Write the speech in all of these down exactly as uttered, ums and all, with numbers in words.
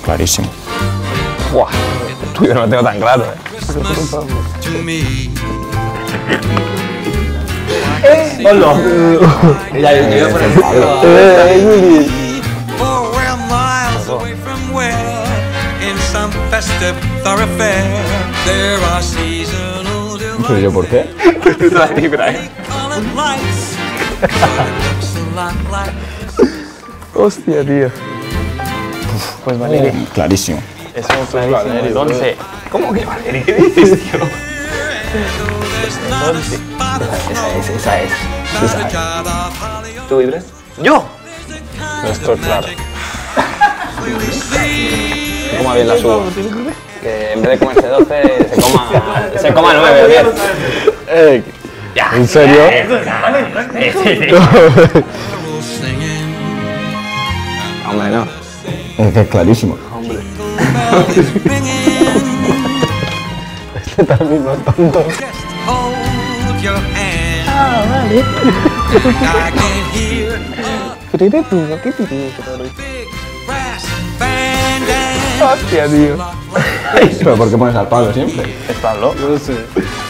Clarísimo. Buah, tú yo no lo tengo tan claro, ¿eh? ¡Eh! ¡Hola! Ya, yo te voy a poner el palo. ¿Pero yo por qué? Tú te la libras, ¿eh? Hostia, tío. Pues Valeri. Clarísimo. Eso es clarísimo. El once. ¿Cómo que Valeri? ¿Qué dices, tío? Esa es, esa es. Esa es. ¿Tú vibras? ¿Yo? Esto es claro. Se coma bien la suba. Que en vez de comerse doce, se coma, se coma nueve o diez. Eh, ¿En serio? Hombre, no. Es que es clarísimo. Hombre. Este también no es tonto. Ah, vale. Hostia, tío. ¿Pero por qué pones al Pablo siempre? ¿Es Pablo? No sé.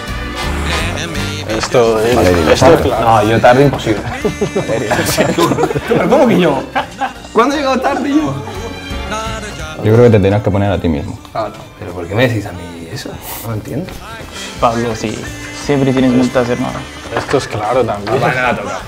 Esto es... Vale, dilo, esto es Pablo. claro. No, yo tarde imposible. ¿Pero cómo que yo? ¿Cuándo he llegado tarde yo? Yo creo que te tenías que poner a ti mismo. Ah, no. ¿Pero por qué me decís a mí eso? No lo entiendo. Pablo, sí. Siempre tienes multas, hermano. Esto es claro también. Vale, la toca.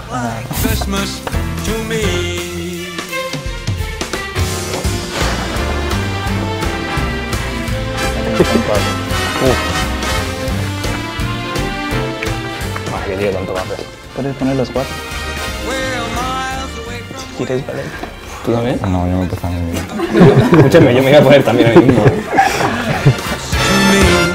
Vale, qué tío tonto va a hacer. Puedes poner los cuatro. Si quieres, vale. ¿Tú también? No, yo me he empezado a mí mismo. Escúchame, yo me voy a poner también a mí mismo.